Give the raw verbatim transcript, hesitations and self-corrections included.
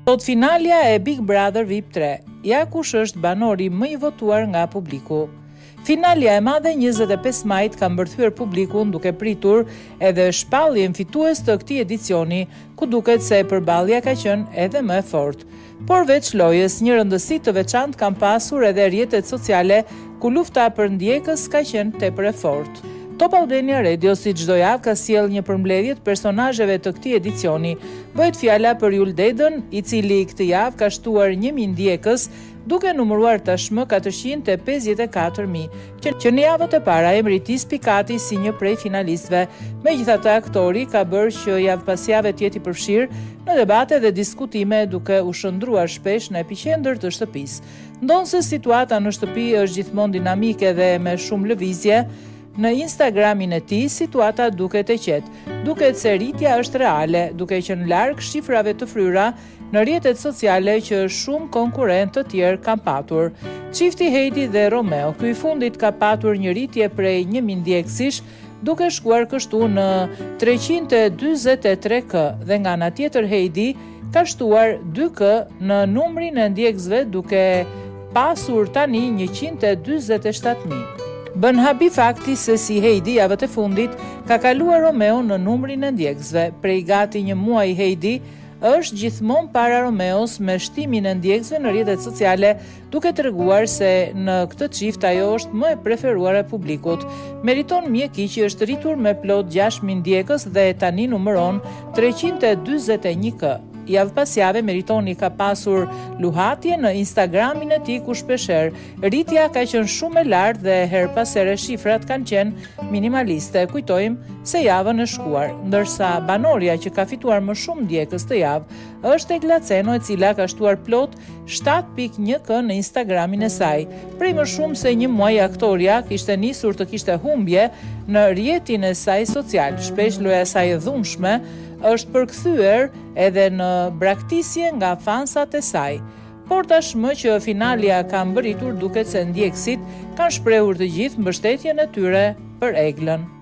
Sot finalja e Big Brother V I P tre, ja kush është banori më i votuar nga publiku. Finalja e madhe njëzet e pesë majit ka mbërthyer publikun duke pritur edhe shpalljen fitues të këtij edicioni, ku duket se përballja ka qenë edhe më e fortë. Por veç lojës, një rëndësi të veçantë kanë pasur edhe rrjetet sociale, ku lufta për ndjekës ka qenë tepër e fortë. Top Albania Radio si çdo javë ka sjell një përmbledhje të personazheve të këtij edicioni. Bëhet fjala për Jul Dedën, i cili këtë javë ka shtuar një mijë ndjekës, duke numëruar tashmë katërqind e pesëdhjetë e katër mijë, që, që në javët e para emriti Spikati si një prej finalistëve. Megjithatë, aktori ka bërë që javë pas jave të jetë i përfshirë në debate dhe diskutime, duke u shndruar shpesh në epiqendër të shtëpisë. Ndonse situata në shtëpi është gjithmonë dinamike dhe me shumë lëvizje, në Instagramin e tij situata duket e qetë, duket se rritja është reale, duke qenë larg shifrave të fryra në rrjetet sociale që shumë konkurrentë të tjerë kanë patur. Çifti Heidi dhe Romeo, ky i fundit ka patur një rritje prej një mijë ndjekësish, duke shkuar kështu në treqind e dyzet e tre mijë dhe nga ana tjetër Heidi ka shtuar dy mijë në numrin e ndjekësve, duke pasur tani njëqind e dyzet e shtatë mijë. Bën habi fakti se si Heidi javët e fundit ka kaluar Romeo në numrin e ndjekësve. Prej gati një muaji Heidi është gjithmonë para Romeos me shtimin e ndjekësve në rrjetet sociale, duke treguar se në këtë çift ajo është më e preferuar e publikut. Meriton mjeki që është rritur me plot gjashtë mijë ndjekës dhe tani numëron treqind e dyzet e një mijë. Javë pas jave Meritoni ka pasur luhatje në Instagramin e tij, ku shpeshherë rritja ka qenë shumë e lartë dhe her pas here shifrat kanë qenë minimaliste. Kujtojmë se javën e shkuar, ndërsa banorja që ka fituar më shumë ndjekës të javë është Eglaceno, e cila ka shtuar plot shtatë pikë një mijë në Instagramin e saj. Prej më shumë se një muaj aktoria kishte nisur të kishte humbje në rrjetin e saj social. Shpesh loja e saj e dhunshme është përkthyer edhe në braktisje nga fansat e saj. Por tashmë që finalja ka mbërritur, duket se ndjekësit kanë shprehur të gjithë mbështetjen e tyre për Eglën.